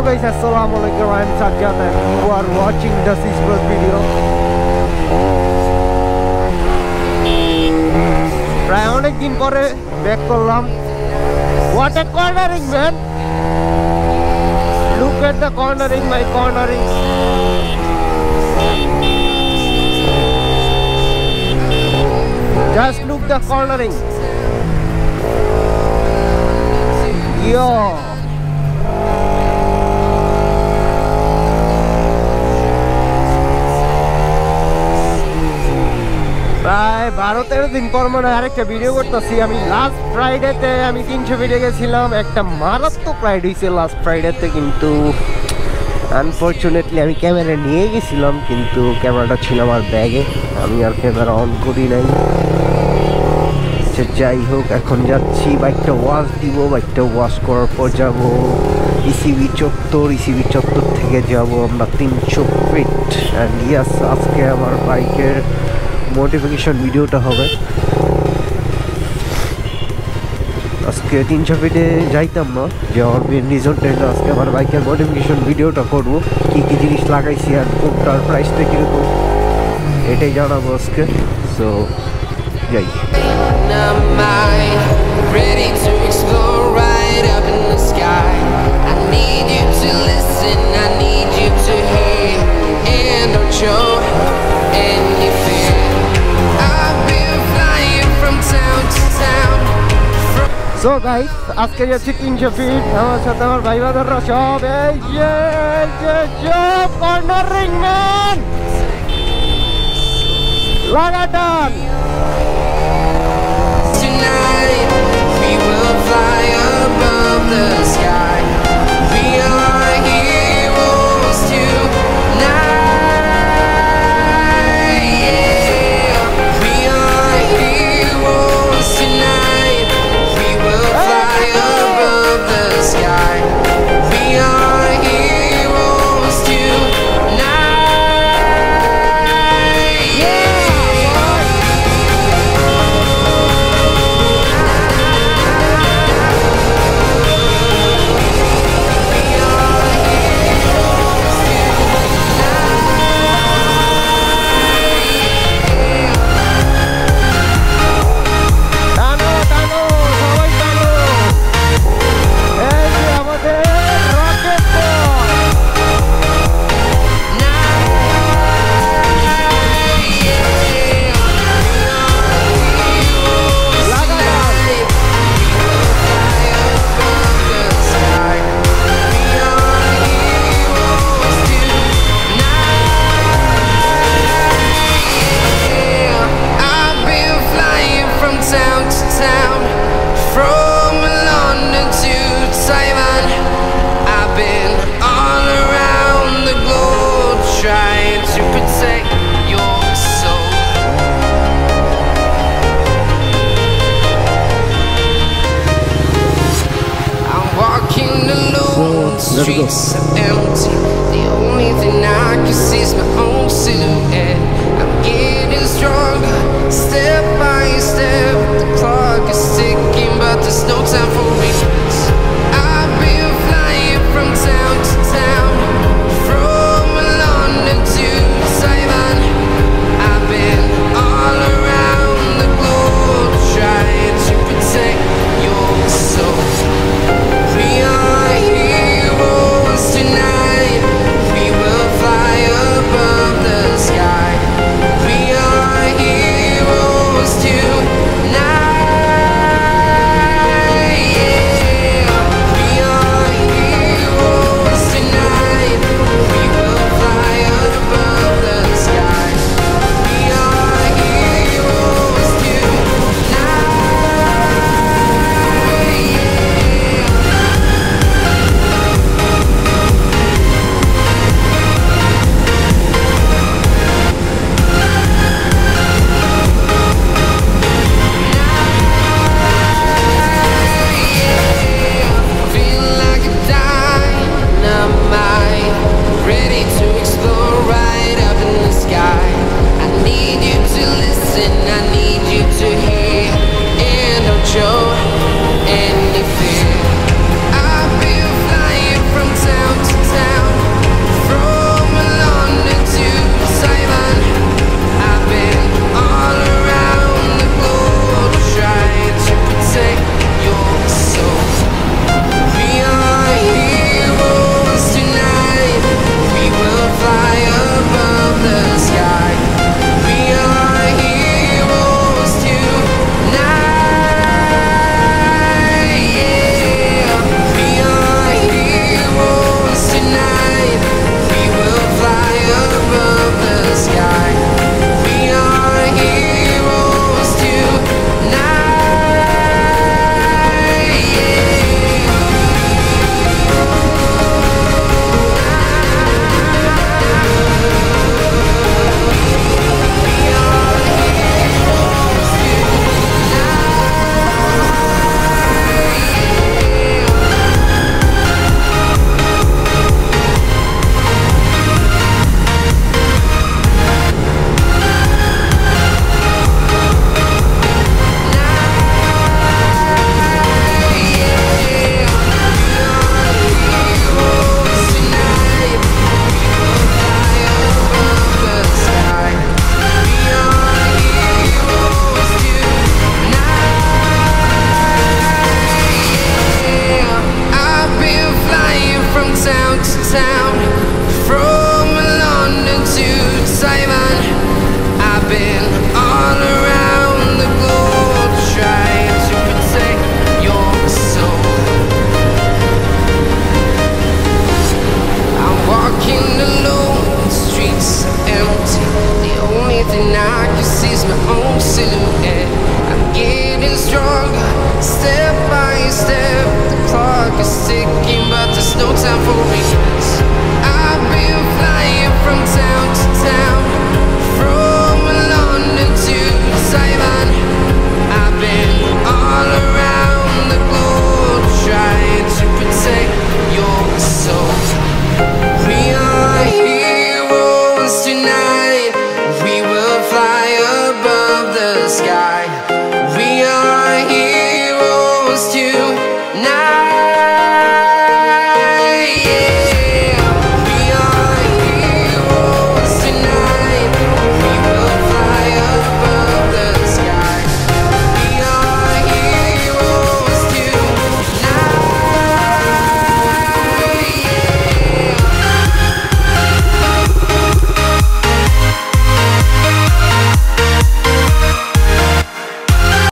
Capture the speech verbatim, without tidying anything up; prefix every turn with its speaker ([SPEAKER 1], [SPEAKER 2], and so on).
[SPEAKER 1] guys, assalamualaikum. I'm Sajjad and you are watching the Sisbros video. প্রায় অনেক দিন পরে ব্যাক করলাম. What a cornering, man! Look at the cornering, my cornering. Just look the cornering. Yo. প্রায় বারো তেরো দিন পর মনে আরেকটা ভিডিও করতেছি আমি. লাস্ট ফ্রাইডেতে আমি তিনশো ভিডিও গেছিলাম. একটা মারাত্মক রাইড হয়েছে লাস্ট ফ্রাইডেতে, কিন্তু আনফর্চুনেটলি আমি ক্যামেরা নিয়ে গেছিলাম, কিন্তু ক্যামেরাটা ছিল আমার ব্যাগে, আমি আর ক্যামেরা অন করি নাই. যাই হোক, এখন যাচ্ছি বাইকটা ওয়াশ দিব. বাইকটা ওয়াশ করার পর যাব ইসিবি চত্বর. ইসিবি চত্বর থেকে যাব আমরা তিনশো ফিট. অ্যান্ড ইয়াস, আজকে আমার বাইকের মোটিফিকেশন ভিডিওটা হবে. আজকে তিনশো ফিটে যাইতাম না, যে আমার মেন রিজনটা হলো আজকে আমার বাইকের মোটিফিকেশন ভিডিওটা করবো. কী কী জিনিস লাগাইছি আর কোনটার প্রাইসটা কীরকম এটাই জানাবো আজকে. সো যাই. সো গাইস, আজকে যাচ্ছি তিনশো ফিট. আমার সাথে আমার ভাই বাদাররা সব এই যে সব কর্নারিং ম্যান লাগাতার.
[SPEAKER 2] Tonight we will fly above the sky. We are heroes tonight. Yeah, we are heroes tonight. We will fly above the sky. We are heroes tonight. Yeah. Streets are empty. The only thing I can see is my own silhouette. I'm getting stronger, step by step. The clock is ticking, but there's no time for